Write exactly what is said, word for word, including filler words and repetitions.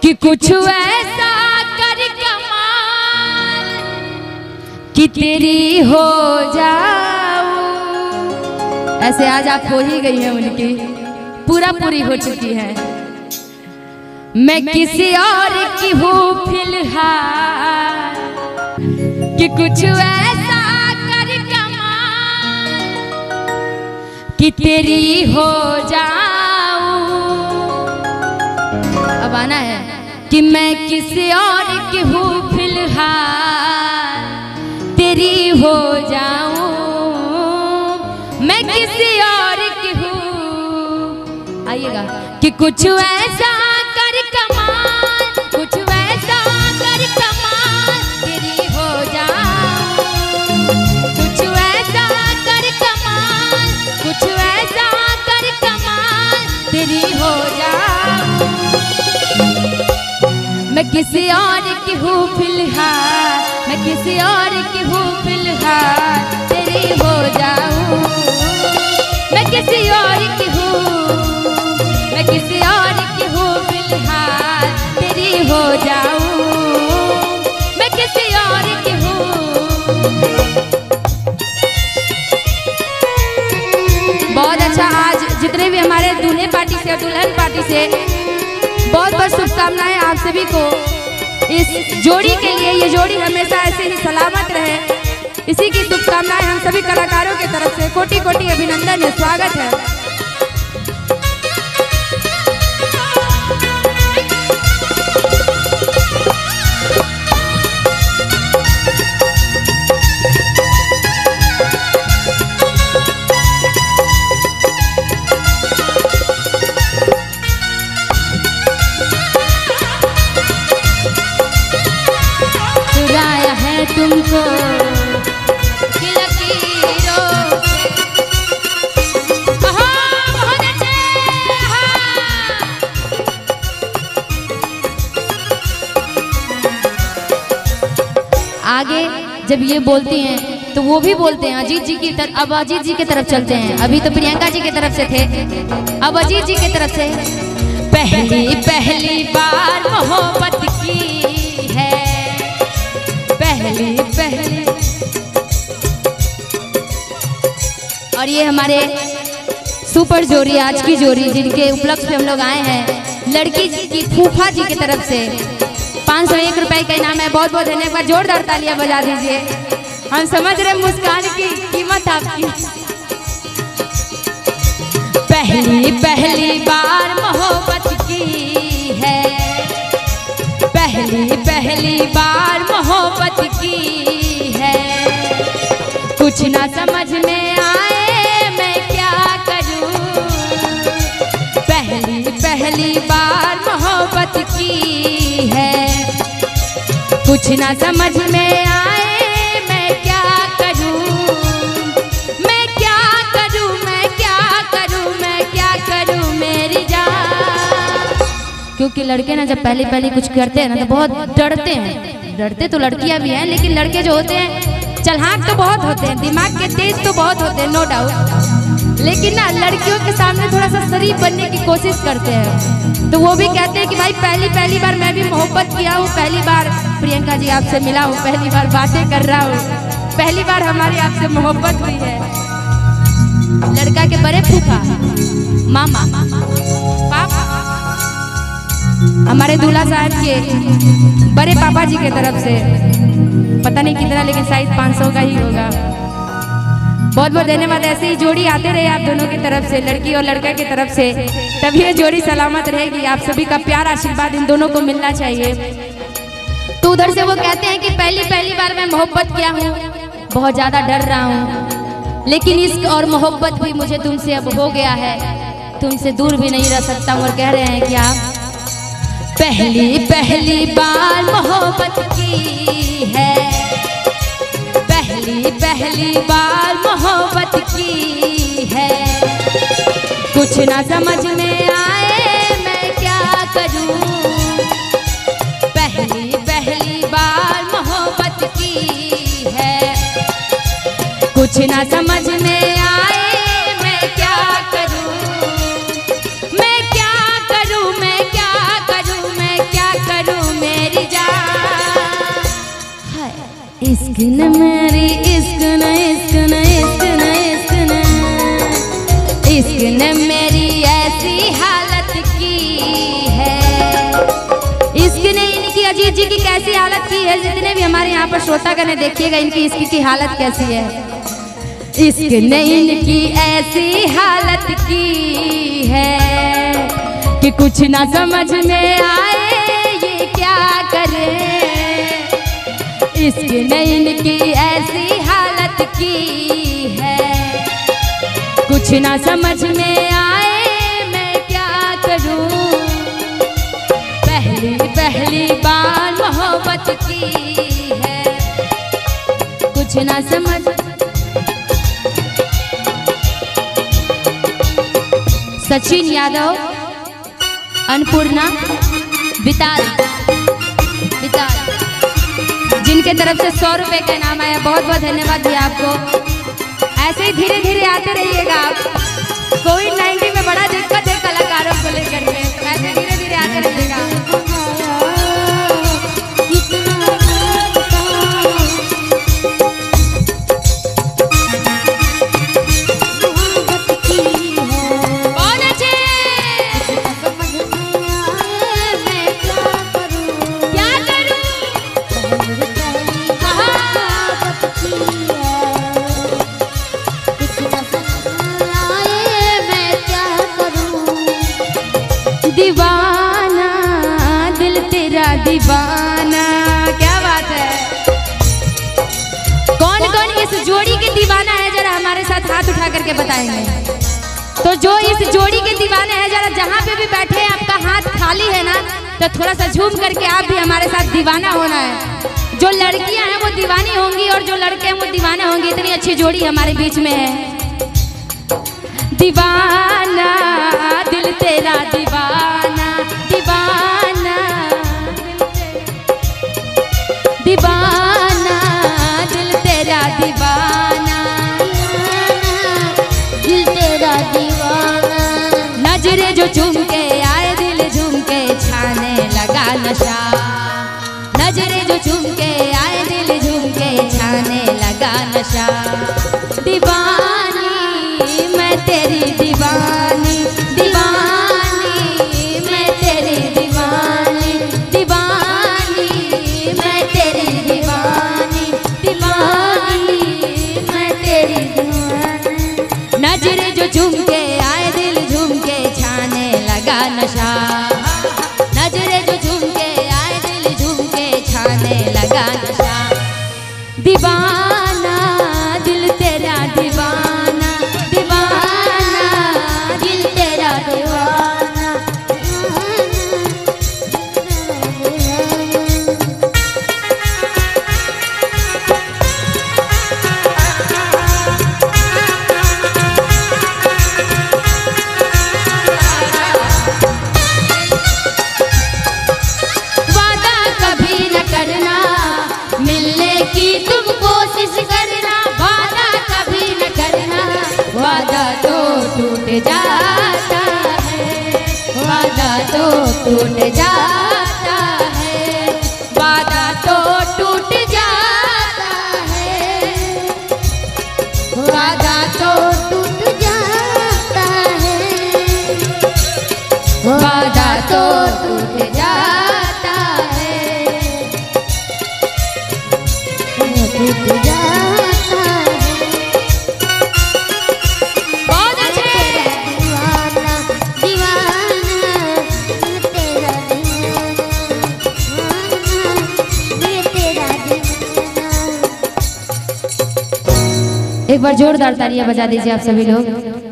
कि कुछ ऐसा कर कमाल कि तेरी हो जाऊं। ऐसे आज आप हो ही गई हैं, उनकी पूरा पूरी हो चुकी है। मैं किसी और की हूँ फिलहाल कि कुछ ऐसा कर कमाल कि तेरी हो जाऊं। अब आना है कि मैं किसी और की हूँ फिलहाल तेरी हो जाऊं। मैं किसी और की हूँ, आइएगा, कि कुछ ऐसा कर कमाल, कुछ ऐसा कर कमाल तेरी हो जाऊं। कुछ ऐसा कर कमाल, कुछ ऐसा कर कमाल तेरी हो जाऊं। मैं किसी और की हूँ फिलहाल, मैं किसी और की हूँ फिलहाल तेरी हो जाऊं। मैं किसी और की हूँ, मैं किसी और की हूँ फिलहाल तेरी हो जाऊं। मैं किसी और की हूँ। बहुत अच्छा, आज जितने भी हमारे दूल्हे पार्टी से और दुल्हन पार्टी से बहुत बहुत शुभकामनाएं आप सभी को इस जोड़ी के लिए। ये जोड़ी हमेशा ऐसे ही सलामत रहे, इसी की शुभकामनाएं हम सभी कलाकारों की तरफ से कोटि कोटि अभिनंदन है, स्वागत है। चुराया है तुमको आगे जब ये बोलती हैं तो वो भी बोलते हैं अजीत जी की तरफ। अब अजीत जी की तरफ चलते हैं, अभी तो प्रियंका जी की तरफ से थे, अब अजीत जी की तरफ से। पहली पहली बार मोहब्बत की है, पहली पहली। और ये हमारे सुपर जोड़ी, आज की जोड़ी, जिनके उपलक्ष्य पे हम लोग आए हैं, लड़की जी की फूफा जी की तरफ से पाँच सौ एक रुपए का इनाम है। बहुत बहुत धन्यवाद, जोरदार तालियां बजा दीजिए। हम समझ रहे मुस्कान की कीमत आपकी। पहली पहली बार मोहब्बत की है, पहली पहली बार मोहब्बत की है। कुछ ना समझ में आए मैं क्या करूं, पहली पहली बार मोहब्बत की है। कुछ ना समझ में आए मैं क्या करूं, मैं क्या करूं, मैं क्या करूं, मैं क्या करूं मेरी जान। क्योंकि लड़के ना जब पहले पहले कुछ करते हैं ना तो बहुत डरते हैं। डरते तो लड़कियां भी हैं, लेकिन लड़के जो होते हैं चलहाक तो बहुत होते हैं, दिमाग के तेज तो बहुत होते हैं, नो डाउट। लेकिन ना लड़कियों के सामने थोड़ा सा शरीफ बनने की कोशिश करते हैं। तो वो भी कहते हैं कि भाई पहली पहली बार मैं भी मोहब्बत किया हूँ, पहली बार प्रियंका जी आपसे मिला हूँ, पहली बार बातें कर रहा हूँ, पहली बार हमारी आपसे मोहब्बत हुई है। लड़का के बड़े फूफा, मामा, पापा, हमारे दूल्हा साहब के बड़े पापा जी की तरफ से पता नहीं कितना, लेकिन शायद पाँच सौ का ही होगा। बहुत बहुत धन्यवाद। ऐसे ही जोड़ी आते रहे आप दोनों की तरफ से, लड़की और लड़का की तरफ से, तभी ये जोड़ी सलामत रहेगी। आप सभी का प्यार आशीर्वाद इन दोनों को मिलना चाहिए। तो उधर से वो कहते हैं कि पहली पहली बार मैं मोहब्बत किया हूँ, बहुत ज्यादा डर रहा हूँ, लेकिन इश्क और मोहब्बत भी मुझे तुमसे अब हो गया है, तुमसे दूर भी नहीं रह सकता हूँ। और कह रहे हैं कि आप पहली पहली बार मोहब्बत की है, पहली पहली बार मोहब्बत की है। कुछ ना समझ में आए मैं क्या करूं, पहली पहली बार मोहब्बत की है। कुछ ना समझ में आए मैं क्या करूं, मैं क्या करूं, मैं क्या करूं, मैं क्या इश्क न मेरी इश्क न इश्क न इश्क न इश्क न इश्क ने मेरी ऐसी हालत की है। इश्क ने इनकी अजीत जी की कैसी हालत की है, जितने भी हमारे यहाँ पर श्रोतागण है देखिएगा इनकी इश्क की हालत कैसी है। इश्क ने इनकी ऐसी हालत की है कि कुछ ना समझ में आए ये क्या करे। इश्क ने इनकी ऐसी हालत की है, कुछ ना समझ में आए मैं क्या करूं। पहली पहली बार मोहब्बत की है, कुछ ना समझ। सचिन यादव, अन्नपूर्णा, विताल विताल जिनके तरफ से सौ रुपए का इनाम आया, बहुत बहुत धन्यवाद दिया आपको। ऐसे ही धीरे धीरे आते रहिएगा आप। कोविड नाइन्टीन में बड़ा दिक्कत है कलाकारों को लेकर के, तो ऐसे धीरे धीरे आते रहिएगा। दीवाना दिल तेरा दीवाना, क्या बात है। कौन कौन इस जोड़ी के दीवाना है, जरा हमारे साथ हाथ उठा करके बताएंगे। तो जो इस जोड़ी के दीवाने हैं, जरा जहाँ पे भी बैठे हैं आपका हाथ खाली है ना, तो थोड़ा सा झूम करके आप भी हमारे साथ दीवाना होना है। जो लड़कियां हैं वो दीवानी होंगी और जो लड़के हैं वो दीवाने होंगे। इतनी अच्छी जोड़ी हमारे बीच में है। दीवाना दिल तेरा दीवाना, दीवाना दीवाना दिल तेरा दीवाना, दिल तेरा दीवाना। नजरे जो झूम के आए दिल झूम के छाने लगा नशा। नजरे जो झूम के आए दिल झूम के छाने लगा नशा। दीवानी मैं तेरी दीवानी, दीवानी मैं तेरी दीवानी, दीवानी मैं तेरी दीवानी, दीवानी मैं तेरी दीवानी। नजरे जो झूम के आए दिल झूम के छाने लगा नशा। नजरे जो झूम के आए दिल झूम के छाने लगा नशा। दीवाना दिल तेरा दीवाना, दीवाना दिल तेरा दीवाना। वादा कभी न करना मिलने की तुम कोशिश करना। वादा कभी न करना, वादा तो टूट जाता है। वादा तो टूट जाता है। वादा तो टूट जाता है। वादा तो टूट जाता है। वादा तो टूट जाता है। टूट जाता है। बहुत अच्छे। दीवाना दीवाना तेरा दीवाना, तेरा दीवाना। एक बार जोरदार तालियां बजा दीजिए आप सभी लोग।